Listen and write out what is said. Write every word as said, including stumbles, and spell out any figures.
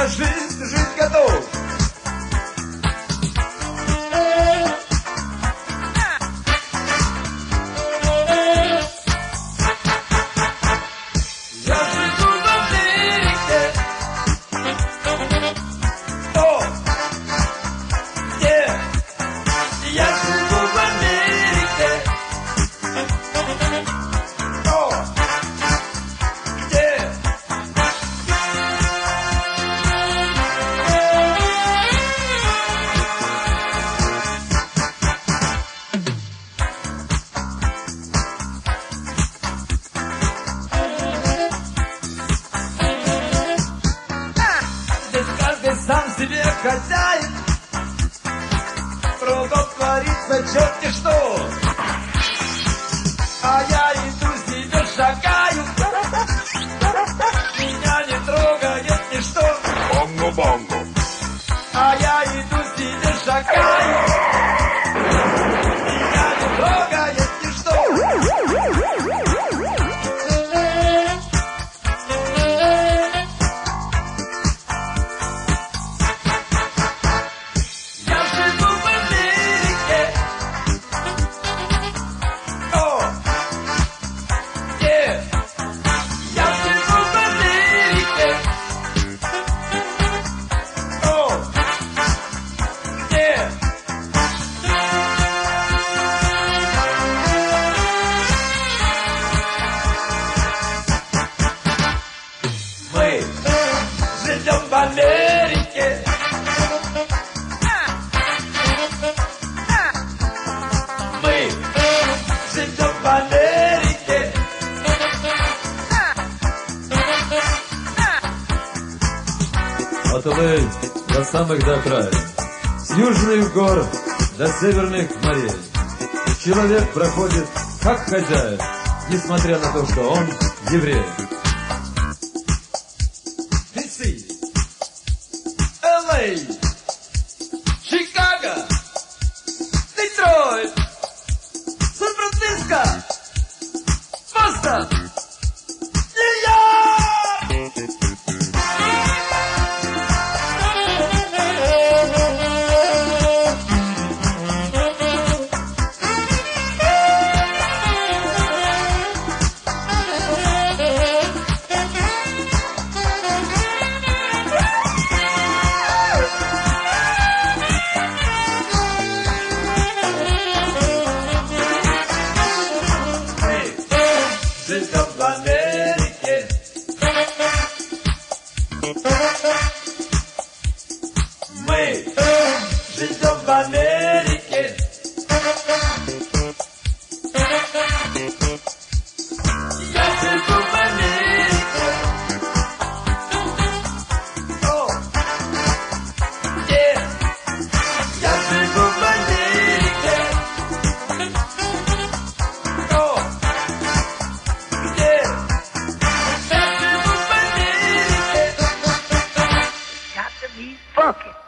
я жить, жить готов. Я живу в Америке. О, где? Я живу в Америке. О, где? Здесь каждый сам себе хозяин, кругом творится черти что. А я иду себе шагаю, меня не трогает ничто. Бонго-бонго. А я иду себе шагаю, меня не трогает ничто. Я живу в Америке. О, где? Я живу в Америке. О, где? Мы живем в Америке. Мы живем в Америке. От Л А до самых до края, с южных гор до северных морей. Человек проходит как хозяин, несмотря на то, что он еврей. ди си, Л А, Чикаго, Детройт, Сан-Франциско, Бостон, Нью-Йорк. Мы живем в Америке. Мы живем в Америке. Я живу в Америке. О, где? Я живу в Америке. О, где? Я живу в Америке. Got to be funky.